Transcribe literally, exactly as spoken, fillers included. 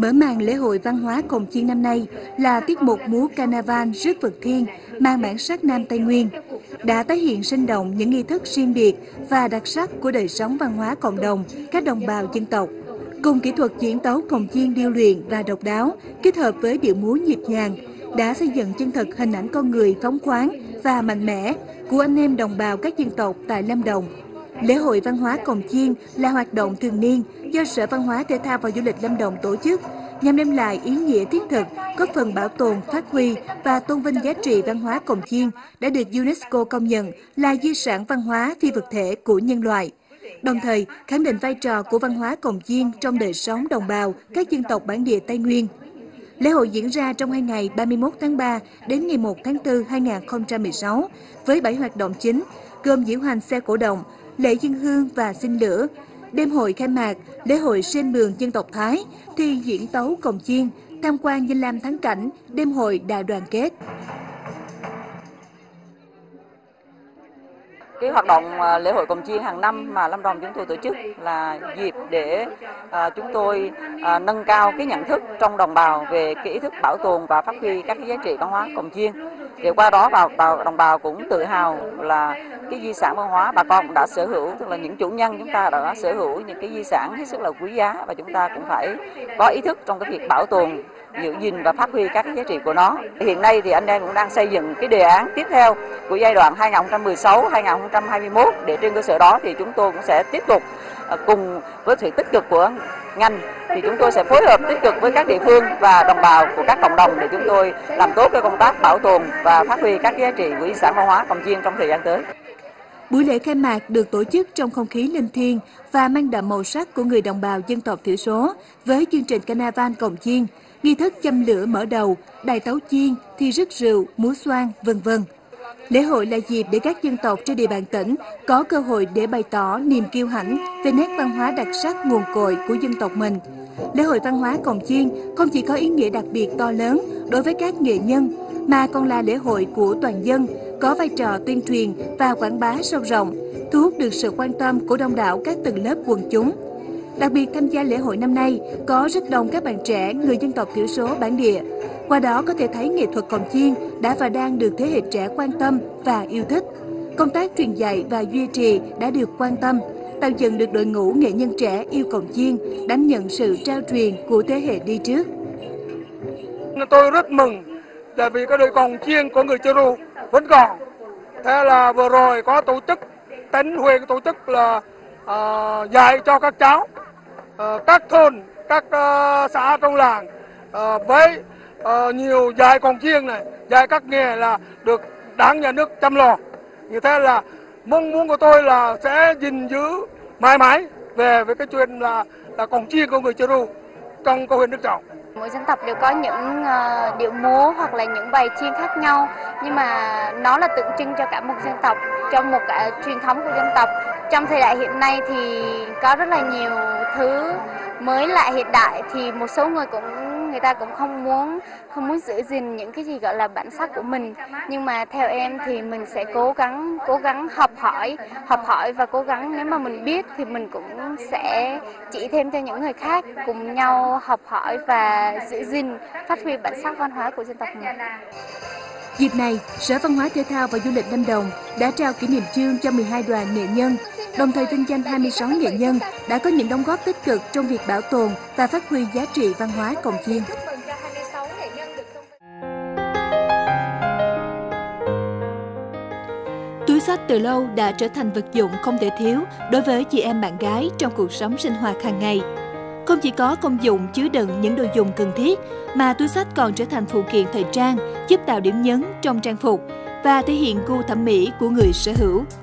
Mở màn lễ hội văn hóa Cồng Chiêng năm nay là tiết mục múa Carnival rước vực thiên mang bản sắc Nam Tây Nguyên, đã tái hiện sinh động những nghi thức riêng biệt và đặc sắc của đời sống văn hóa cộng đồng các đồng bào dân tộc. Cùng kỹ thuật diễn tấu cồng chiêng điêu luyện và độc đáo, kết hợp với điệu múa nhịp nhàng, đã xây dựng chân thực hình ảnh con người phóng khoáng và mạnh mẽ của anh em đồng bào các dân tộc tại Lâm Đồng. Lễ hội văn hóa Cồng Chiêng là hoạt động thường niên do Sở Văn hóa Thể thao và Du lịch Lâm Đồng tổ chức nhằm đem lại ý nghĩa thiết thực, góp phần bảo tồn, phát huy và tôn vinh giá trị văn hóa Cồng Chiêng đã được UNESCO công nhận là di sản văn hóa phi vật thể của nhân loại. Đồng thời, khẳng định vai trò của văn hóa Cồng Chiêng trong đời sống đồng bào các dân tộc bản địa Tây Nguyên. Lễ hội diễn ra trong hai ngày ba mươi mốt tháng ba đến ngày một tháng tư hai nghìn không trăm mười sáu với bảy hoạt động chính gồm diễu hành xe cổ động, lễ dân hương và xin lửa, đêm hội khai mạc, lễ hội sen mường dân tộc Thái, thi diễn tấu cồng chiêng, tham quan danh lam thắng cảnh, đêm hội đại đoàn kết. Cái hoạt động lễ hội Cồng Chiêng hàng năm mà Lâm Đồng chúng tôi tổ chức là dịp để à, chúng tôi à, nâng cao cái nhận thức trong đồng bào về cái ý thức bảo tồn và phát huy các cái giá trị văn hóa Cồng Chiêng. Để qua đó vào, vào đồng bào cũng tự hào là cái di sản văn hóa bà con cũng đã sở hữu, tức là những chủ nhân chúng ta đã sở hữu những cái di sản hết sức là quý giá, và chúng ta cũng phải có ý thức trong cái việc bảo tồn, giữ gìn và phát huy các cái giá trị của nó. Hiện nay thì anh em cũng đang xây dựng cái đề án tiếp theo của giai đoạn hai nghìn không trăm mười sáu đến hai nghìn không trăm hai mươi mốt, để trên cơ sở đó thì chúng tôi cũng sẽ tiếp tục cùng với sự tích cực của ngành thì chúng tôi sẽ phối hợp tích cực với các địa phương và đồng bào của các cộng đồng để chúng tôi làm tốt cái công tác bảo tồn và phát huy các giá trị của di sản văn hóa Cồng Chiêng trong thời gian tới. Buổi lễ khai mạc được tổ chức trong không khí linh thiêng và mang đậm màu sắc của người đồng bào dân tộc thiểu số với chương trình Carnival Cồng Chiêng, nghi thức châm lửa mở đầu, đài tấu chiêng, thi rước rượu, múa xoan, vân vân. Lễ hội là dịp để các dân tộc trên địa bàn tỉnh có cơ hội để bày tỏ niềm kiêu hãnh về nét văn hóa đặc sắc nguồn cội của dân tộc mình. Lễ hội văn hóa Cồng Chiêng không chỉ có ý nghĩa đặc biệt to lớn đối với các nghệ nhân, mà còn là lễ hội của toàn dân, có vai trò tuyên truyền và quảng bá sâu rộng, thu hút được sự quan tâm của đông đảo các tầng lớp quần chúng. Đặc biệt tham gia lễ hội năm nay có rất đông các bạn trẻ, người dân tộc thiểu số bản địa. Qua đó có thể thấy nghệ thuật cồng chiêng đã và đang được thế hệ trẻ quan tâm và yêu thích. Công tác truyền dạy và duy trì đã được quan tâm, tạo dựng được đội ngũ nghệ nhân trẻ yêu cồng chiêng, đảm nhận sự trao truyền của thế hệ đi trước. Tôi rất mừng tại vì cái đội cồng chiêng của người Chơ Ru vẫn còn. Thế là vừa rồi có tổ chức, tỉnh huyện tổ chức là uh, dạy cho các cháu, uh, các thôn, các uh, xã trong làng uh, với uh, nhiều dạy cồng chiêng này, dạy các nghề là được Đảng Nhà nước chăm lo. Như thế là mong muốn của tôi là sẽ gìn giữ mãi mãi về với cái chuyện là là cồng chiêng của người Chơ Ru trong câu huyện Đức Trọng. Mỗi dân tộc đều có những uh, điệu múa hoặc là những bài chiêng khác nhau, nhưng mà nó là tượng trưng cho cả một dân tộc, trong một cả truyền thống của dân tộc. Trong thời đại hiện nay thì có rất là nhiều thứ mới lạ hiện đại, thì một số người cũng người ta cũng không muốn không muốn giữ gìn những cái gì gọi là bản sắc của mình, nhưng mà theo em thì mình sẽ cố gắng cố gắng học hỏi học hỏi và cố gắng, nếu mà mình biết thì mình cũng sẽ chỉ thêm cho những người khác, cùng nhau học hỏi và giữ gìn phát huy bản sắc văn hóa của dân tộc mình. Dịp này, Sở Văn hóa Thể thao và Du lịch Lâm Đồng đã trao kỷ niệm chương cho mười hai đoàn nghệ nhân, đồng thời vinh danh hai mươi sáu nghệ nhân đã có những đóng góp tích cực trong việc bảo tồn và phát huy giá trị văn hóa cồng chiêng. Túi xách từ lâu đã trở thành vật dụng không thể thiếu đối với chị em bạn gái trong cuộc sống sinh hoạt hàng ngày. Không chỉ có công dụng chứa đựng những đồ dùng cần thiết, mà túi xách còn trở thành phụ kiện thời trang, giúp tạo điểm nhấn trong trang phục và thể hiện gu thẩm mỹ của người sở hữu.